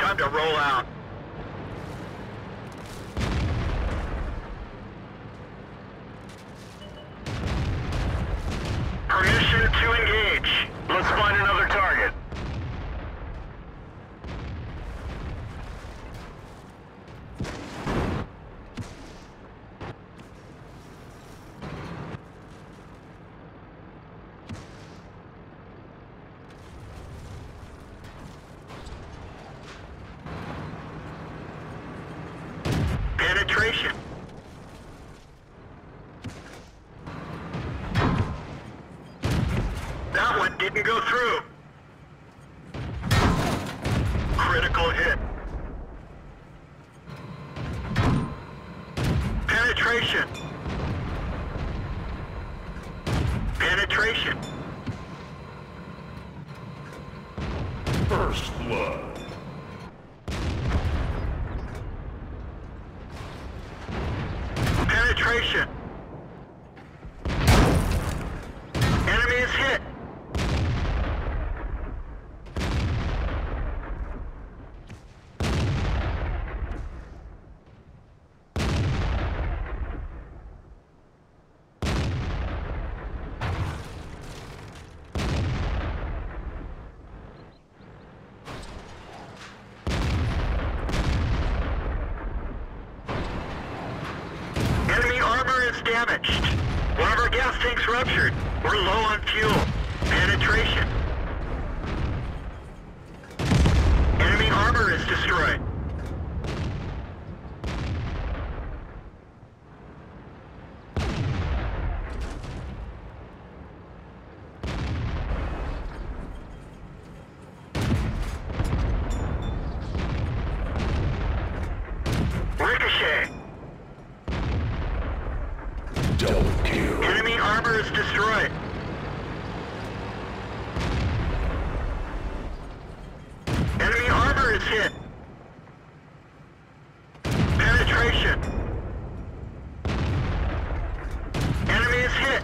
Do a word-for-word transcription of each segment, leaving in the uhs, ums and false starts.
Time to roll out. Permission to engage. Let's find another target. Penetration. That one didn't go through. Critical hit. Penetration. Penetration. First blood. Penetration. Enemy is hit. Enemy armor is damaged. One of our gas tanks ruptured. We're low on fuel. Penetration. Enemy armor is destroyed. Ricochet. Double kill. Enemy armor is destroyed. Enemy armor is hit. Penetration. Enemy is hit.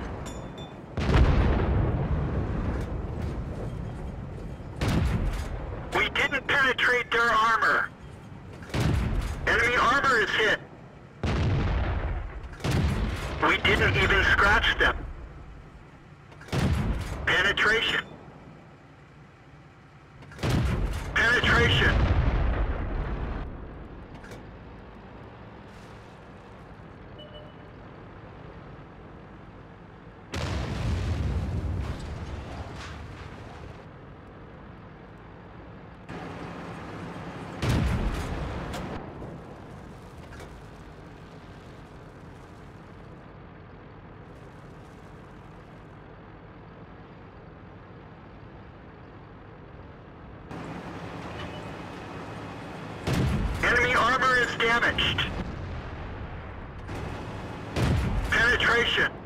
We didn't penetrate their armor. Enemy armor is hit. We didn't even scratch them. Penetration. Penetration. Enemy armor is damaged. Penetration.